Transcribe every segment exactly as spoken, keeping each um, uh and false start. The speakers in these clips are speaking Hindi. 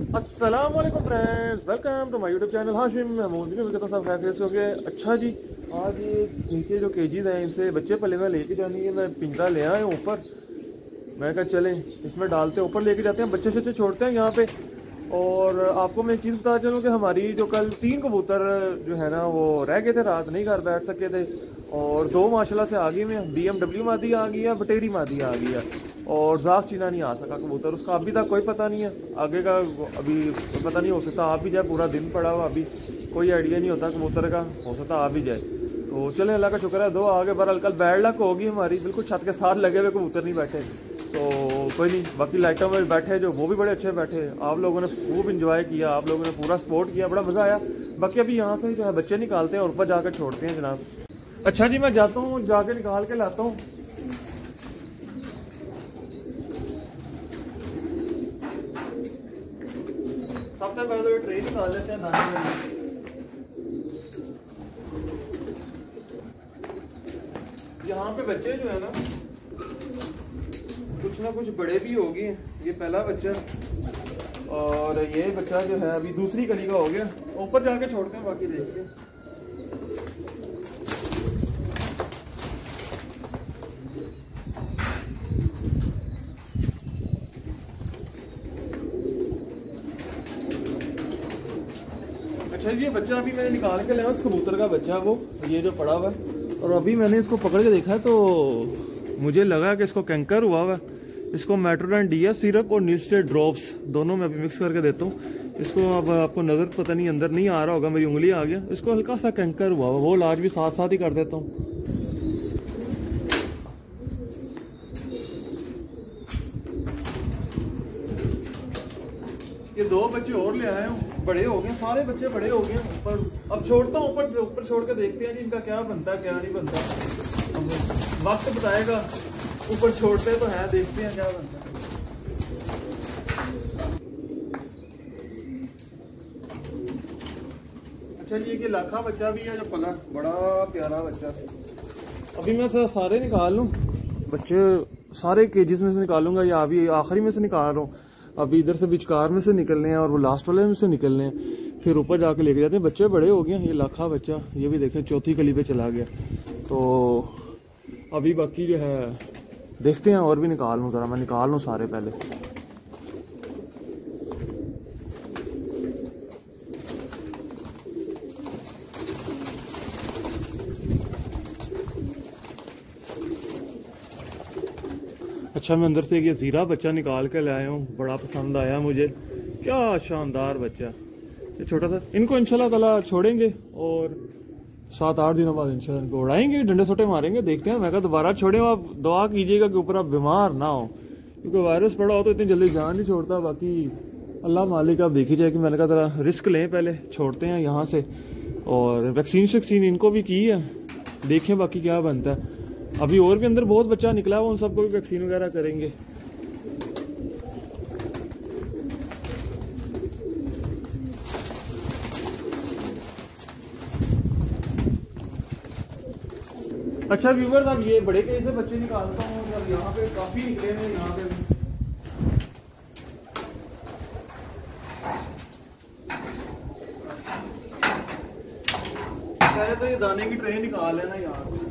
अस्सलाम वालेकुम friends, welcome to my YouTube channel Hashim Mahmood. तो सब खैरियत से हो गए। अच्छा जी, आज ये नीचे जो केजीज हैं इनसे बच्चे पले में लेके जानी है। मैं पिंजरा ले आया हूँ ऊपर, मैं कहा चलें इसमें डालते हैं, ऊपर लेके जाते हैं, बच्चे बच्चे छोड़ते हैं यहाँ पे। और आपको मैं एक चीज़ बता चलूँ कि हमारी जो कल तीन कबूतर जो है ना वो रह गए थे, रात नहीं घर बैठ सके थे। और दो माशाल्लाह से आगे में बी एम डब्ल्यू मादी आ गई है, बटेरी मादी आ गई है, और जाक चीना नहीं आ सका कबूतर। उसका अभी तक कोई पता नहीं है, आगे का अभी पता नहीं, हो सकता आप भी जाए, पूरा दिन पड़ा हुआ, अभी कोई आइडिया नहीं होता कबूतर का, हो सकता आ भी जाए। तो चले अल्लाह का शुक्र है, दो आगे बहरहाल कल बैड लक होगी हमारी, बिल्कुल छत के साथ लगे हुए कबूतर नहीं बैठे, तो कोई नहीं। बाकी लाइटों में बैठे जो वो भी बड़े अच्छे बैठे, आप लोगों ने खूब इंजॉय किया, आप लोगों ने पूरा सपोर्ट किया, बड़ा मज़ा आया। बाकी अभी यहाँ से जो है बच्चे निकालते हैं और ऊपर जाकर छोड़ते हैं जनाब। अच्छा जी, मैं जाता हूँ, जाके निकाल के लाता हूँ। सबसे पहले तो ट्रे निकाल लेते हैं दाने में। यहाँ पे बच्चे जो है ना कुछ ना कुछ बड़े भी हो गए। ये पहला बच्चा और ये बच्चा जो है अभी दूसरी कली का हो गया। ऊपर जाके छोड़ते हैं, बाकी देखते हैं। अच्छा जी, ये बच्चा अभी मैंने निकाल के लाया, उस कबूतर का बच्चा वो ये जो पड़ा हुआ है, और अभी मैंने इसको पकड़ के देखा तो मुझे लगा कि इसको कैंकर हुआ हुआ। इसको मेट्रोडाइन डी एस सिरप और न्यूस्टेड ड्रॉप्स दोनों में अभी मिक्स करके देता हूँ इसको। अब आपको नज़र पता नहीं अंदर नहीं आ रहा होगा, मेरी उंगली आ गया, इसको हल्का सा कैंकर हुआ हुआ, वो इलाज भी साथ साथ ही कर देता हूँ। ये दो बच्चे और ले आए हूँ, बड़े हो गए, सारे बच्चे बड़े हो गए ऊपर। अब छोड़ता हूँ ऊपर, ऊपर छोड़ के देखते हैं जी इनका क्या बनता है क्या नहीं बनता, वक्त बताएगा। ऊपर छोड़ते तो है, देखते हैं क्या बनता है। अच्छा जी, ये लाखा बच्चा भी है जो पला, बड़ा प्यारा बच्चा। अभी मैं सारे निकाल लूँ बच्चे, सारे केजिस में से निकालूंगा, या अभी आखिरी में से निकाल रहा हूँ। अभी इधर से बीचकार में से निकलने हैं और वो लास्ट वाले में से निकलने हैं, फिर ऊपर जाके लेके जाते हैं। बच्चे बड़े हो गए। ये लाखा बच्चा ये भी देखें चौथी कली पे चला गया। तो अभी बाकी जो है देखते हैं, और भी निकाल लूँ ज़रा, मैं निकाल लूँ सारे पहले। अच्छा, मैं अंदर से ये ज़ीरा बच्चा निकाल के लाया हूँ, बड़ा पसंद आया मुझे, क्या शानदार बच्चा। ये छोटा सा, इनको इंशाल्लाह ताला छोड़ेंगे और सात आठ दिनों बाद इंशाल्लाह इनको उड़ाएंगे, डंडे सोटे मारेंगे, देखते हैं। मैं कहा दोबारा छोड़े, आप दुआ कीजिएगा कि ऊपर आप बीमार ना हो, क्योंकि वायरस पड़ा हो तो इतनी जल्दी जान नहीं छोड़ता। बाकी अल्लाह मालिक आप देखी जाए कि मैंने कहा ज़रा रिस्क लें, पहले छोड़ते हैं यहाँ से। और वैक्सीन शैक्सीन इनको भी की है, देखें बाकी क्या बनता है। अभी और भी अंदर बहुत बच्चा निकला है, उन सबको भी वैक्सीन वगैरह करेंगे। अच्छा व्यूअर्स, अब ये बड़े केज से बच्चे निकालता हूँ। अब यहाँ पे काफी निकले हैं, यहाँ पे पहले तो ये दाने की ट्रे निकाल लेना यहाँ से।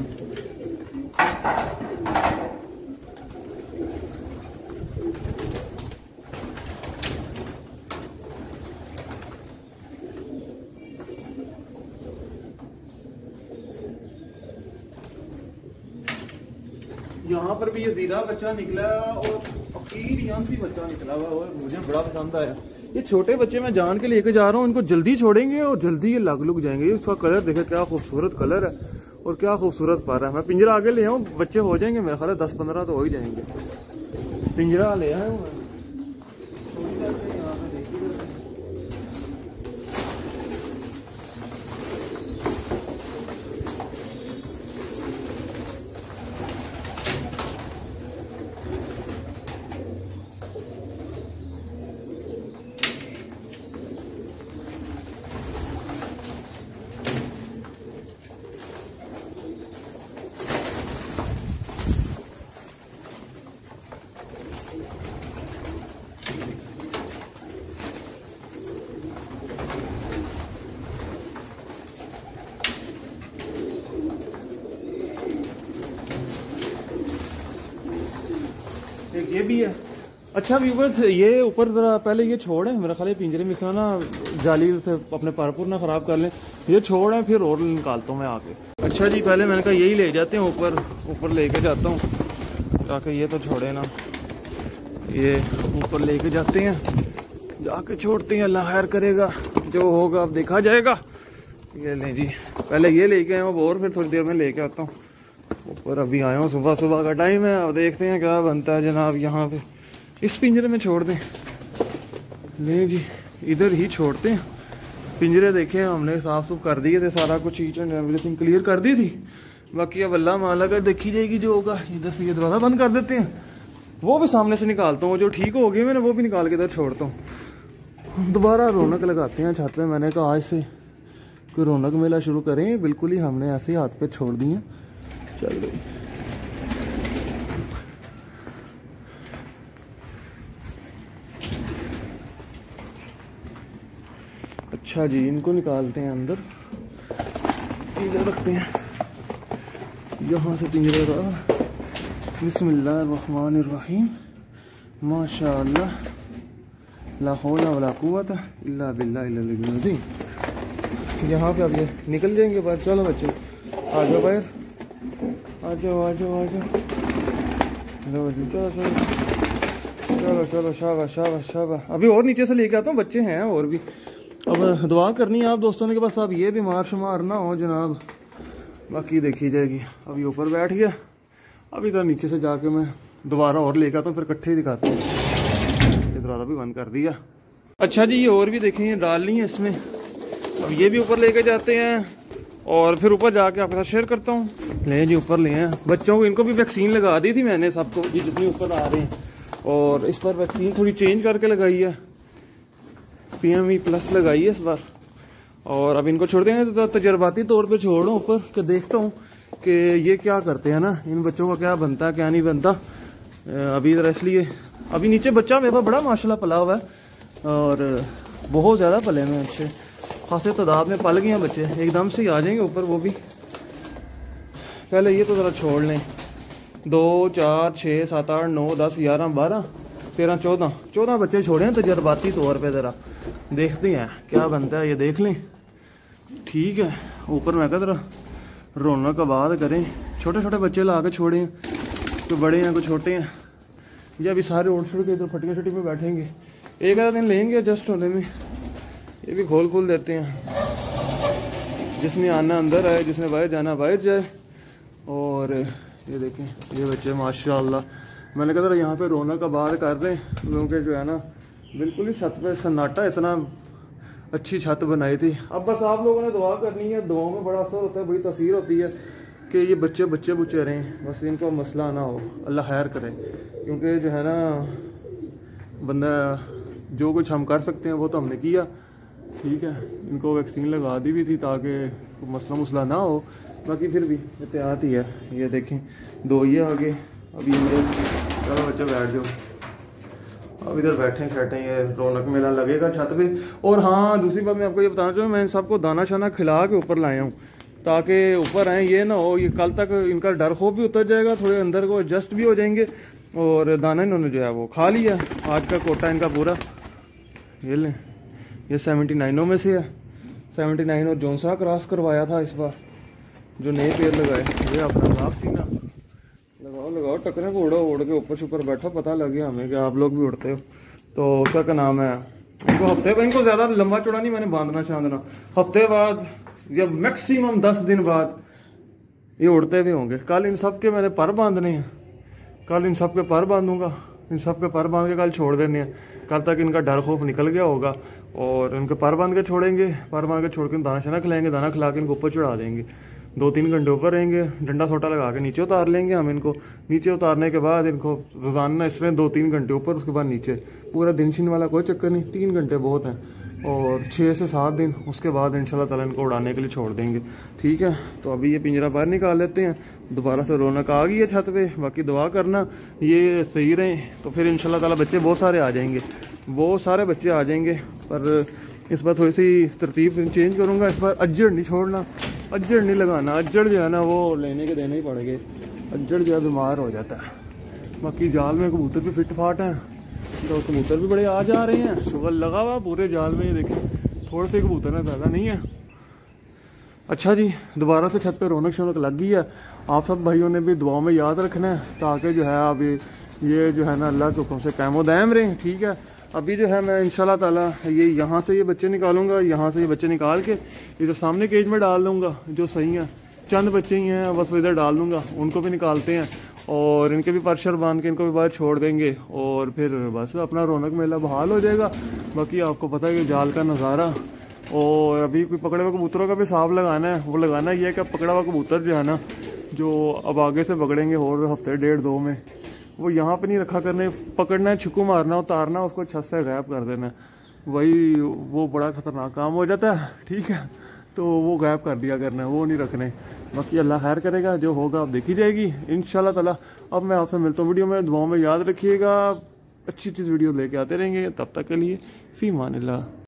यहाँ पर भी ये जीरा बच्चा निकला और फकीर यंसी बच्चा निकला हुआ, और मुझे बड़ा पसंद आया। ये छोटे बच्चे मैं जान के लेके जा रहा हूँ, इनको जल्दी छोड़ेंगे और जल्दी ये लग लुक जाएंगे। इसका कलर देखे, क्या खूबसूरत कलर है और क्या खूबसूरत पर है। मैं पिंजरा आगे ले आऊँ, बच्चे हो जाएंगे मेरे ख्याल दस पंद्रह तो हो ही जाएंगे। पिंजरा ले आया हूँ। ये भी है। अच्छा व्यूवर्स, ये ऊपर ज़रा पहले ये छोड़ है, मेरा ख्याल है पिंजरे में से ना जाली से अपने पारपुर ना ख़राब कर लें। ये छोड़ है, फिर और निकालता हूँ मैं आके। अच्छा जी, पहले मैंने कहा यही ले जाते हैं ऊपर, ऊपर लेके जाता हूँ ताकि ये तो छोड़े ना। ये ऊपर लेके जाते हैं, जाके छोड़ते हैं, अल्लाह खैर करेगा, जो होगा अब देखा जाएगा। ये लें जी, पहले ये लेके आया हूँ और फिर थोड़ी देर में लेके आता हूँ ऊपर। अभी आया हूँ, सुबह सुबह का टाइम है, अब देखते हैं क्या बनता है जनाब। यहाँ पे इस पिंजरे में छोड़ दें। ले जी, इधर ही छोड़ते हैं। पिंजरे देखे हमने साफ सुफ कर दिए थे, सारा कुछ ईच एंड एवरीथिंग क्लियर कर दी थी। बाकी अब अल्लाह माला कर देखी जाएगी जो होगा। इधर से ये दरवाज़ा बंद कर देते हैं, वो भी सामने से निकालता हूँ, जो ठीक हो गए मैंने वो भी निकाल के इधर छोड़ता हूँ। दोबारा रौनक लगाते हैं छत पे। मैंने कहा आज से कोई रौनक मेला शुरू करें, बिल्कुल ही हमने ऐसे ही हाथ पे छोड़ दिए। चल गई। अच्छा जी, इनको निकालते हैं अंदर, इधर रखते हैं। यहाँ से पिंजरे का बिस्मिल्लाहिर्रहमानिर्रहीम, माशाअल्लाह, ला हौला वला कुव्वता इल्ला बिल्लाहिल अज़ीम। यहाँ पे अब ये निकल जाएंगे बाहर। चलो बच्चे आ जाओ बाहर, आ जाओ आ जाओ आ जाओ। चलो चलो चलो चलो चलो, शाबाश शाबाश शाबाश। अभी और नीचे से लेके आता हूँ, बच्चे हैं और भी। अब दुआ करनी है आप दोस्तों ने कि बस अब ये बीमार शुमार ना हो जनाब, बाकी देखी जाएगी। अभी ऊपर बैठ गया, अभी तो नीचे से जाके मैं दोबारा और लेकर आता हूँ, फिर इकट्ठे ही दिखाता हूँ। ये दरवाज़ा भी बंद कर दिया। अच्छा जी, ये और भी देखें, ये डालनी है इसमें। अब ये भी ऊपर लेके जाते हैं और फिर ऊपर जाके आपके साथ शेयर करता हूँ। ले जी, ऊपर ले हैं बच्चों को, इनको भी वैक्सीन लगा दी थी मैंने सबको जी, जितनी ऊपर आ रहे हैं। और इस बार वैक्सीन थोड़ी चेंज करके लगाई है, पी एम ई प्लस लगाई है इस बार। और अब इनको छोड़ देंगे तो तजर्बाती तौर पे छोड़ो ऊपर कि देखता हूँ कि ये क्या करते हैं ना, इन बच्चों का क्या बनता है क्या नहीं बनता। अभी इधर इसलिए अभी नीचे बच्चा मेरा बड़ा माशाल्लाह पला हुआ है और बहुत ज़्यादा पले में अच्छे खासे तादाद में पल गए हैं बच्चे, एकदम से ही आ जाएंगे ऊपर वो भी। पहले ये तो ज़रा छोड़ लें। दो चार छः सात आठ नौ दस ग्यारह बारह तेरह चौदह चौदह बच्चे छोड़े हैं तजर्बाती तौर पे, ज़रा देखते हैं क्या बनता है, ये देख लें। ठीक है, ऊपर मैं कह ज़रा रौनक आबाद करें। छोटे छोटे बच्चे ला के छोड़े हैं, कोई बड़े हैं कोई छोटे हैं। ये अभी सारे उड़ छुड़ के इधर फटिया छटी में बैठेंगे, एक आधा दिन लेंगे एडजस्ट होने में। ये भी खोल खोल देते हैं, जिसने आना अंदर आए, जिसने बाहर जाना बाहर जाए। और ये देखें ये बच्चे माशाल्लाह, मैंने कहा था यहाँ पे रौनक आबाद कर रहे हैं, क्योंकि जो है ना बिल्कुल ही छत पे सन्नाटा, इतना अच्छी छत बनाई थी। अब बस आप लोगों ने दुआ करनी है, दुआओं में बड़ा असर होता है, बड़ी तसीर होती है कि ये बच्चे बच्चे बुच्चे रहें, बस इनको मसला ना हो, अल्लाह खैर करे। क्योंकि जो है ना बंदा जो कुछ हम कर सकते हैं वो तो हमने किया। ठीक है, इनको वैक्सीन लगा दी भी थी ताकि मसला मसला ना हो, बाकी फिर भी एहतियात ही है। ये देखें दो ये आगे, अभी इधर चलो बच्चे बैठ जाओ, अब इधर बैठे बैठे ये रौनक मेला लगेगा छत पे। और हाँ, दूसरी बात मैं आपको ये बताना चाहूँ, मैं इन सबको दाना शाना खिला के ऊपर लाया हूँ ताकि ऊपर आए, ये ना हो ये कल तक इनका डर खौफ भी उतर जाएगा, थोड़े अंदर को एडजस्ट भी हो जाएंगे। और दाना इन्होंने जो है वो खा लिया, आज का कोटा इनका पूरा। ये लें, ये सेवेंटी नाइनों में से है, सेवेंटी नाइन और जोनसा क्रॉस करवाया था इस बार, जो नए पेड़ लगाए। ये अपना लाभ सीना लगाओ लगाओ, टकरे को उड़ो, उड़ के ऊपर छुपर बैठो, पता लग गया हमें कि आप लोग भी उड़ते हो। तो उसका क्या नाम है, इनको हफ्ते इनको ज़्यादा लंबा चौड़ा नहीं मैंने बांधना शांधना, हफ्ते बाद या मैक्सिमम दस दिन बाद ये उड़ते भी होंगे। कल इन सब के मैंने पर बांधने हैं, कल इन सब के पर बांधूंगा, इन सब के पर बांध के कल छोड़ देने हैं। कल तक इनका डर खौफ निकल गया होगा और इनके पर बांध के छोड़ेंगे, पर बांध के छोड़ के दाना शाना खिलाएंगे, दाना खिला के इनको ऊपर चढ़ा देंगे। दो तीन घंटे ऊपर रहेंगे, डंडा सोटा लगा के नीचे उतार लेंगे हम इनको। नीचे उतारने के बाद इनको रोजाना इसमें दो तीन घंटे ऊपर, उसके बाद नीचे। पूरा दिन शीन वाला कोई चक्कर नहीं, तीन घंटे बहुत हैं। और छः से सात दिन उसके बाद इंशाल्लाह ताला इनको उड़ाने के लिए छोड़ देंगे। ठीक है, तो अभी ये पिंजरा बाहर निकाल लेते हैं। दोबारा से रौनक आ गई है छत पे, बाकी दुआ करना ये सही रहे, तो फिर इंशाल्लाह ताला बच्चे बहुत सारे आ जाएंगे, बहुत सारे बच्चे आ जाएंगे। पर इस बार थोड़ी सी तरतीब चेंज करूँगा, इस बार अज्जड़ नहीं छोड़ना, अज्जड़ नहीं लगाना। अज्जड़ जो है ना वो लेने के देने ही पड़ेंगे, अज्जड़ जो है बीमार हो जाता है। बाकी जाल में कबूतर भी फिट फाट हैं, तो कबूतर भी बड़े आ जा रहे हैं, शुगर लगा हुआ पूरे जाल में। ये देखें थोड़े से कबूतर हैं, ज़्यादा नहीं है। अच्छा जी, दोबारा से छत पे रौनक शौनक लग गई है। आप सब भाइयों ने भी दुआओं में याद रखना है, ताकि जो है अभी ये जो है ना अल्लाह के हुक्म से कायम दायम रहे, ठीक है। अभी जो है मैं इंशाल्लाह ताला ये यहाँ से ये बच्चे निकालूंगा, यहाँ से ये बच्चे निकाल के इधर सामने केज में डाल दूँगा, जो सही है। चंद बच्चे ही हैं बस, वो इधर डाल दूँगा, उनको भी निकालते हैं और इनके भी परशर बांध के इनको भी बाहर छोड़ देंगे, और फिर बस अपना रौनक मेला बहाल हो जाएगा। बाकी आपको पता है कि जाल का नज़ारा, और अभी कोई पकड़े हुए कबूतरों का भी हिसाब लगाना है। वो लगाना ये है कि पकड़ा हुआ कबूतर जो है ना, जो अब आगे से पकड़ेंगे और हफ्ते डेढ़ दो में, वो यहाँ पे नहीं रखा करने, पकड़ना है, छुक्कू मारना, उतारना, उसको छत से गायब कर देना, वही वो बड़ा ख़तरनाक काम हो जाता है, ठीक है। तो वो गायब कर दिया करना है, वो नहीं रखने। बाकी अल्लाह खैर करेगा, जो होगा अब देखी जाएगी इंशाल्लाह ताला। अब मैं आपसे मिलता हूँ वीडियो में, दुआओं में याद रखिएगा, अच्छी चीज़ वीडियो लेके आते रहेंगे। तब तक के लिए फ़ी मानिल्लाह।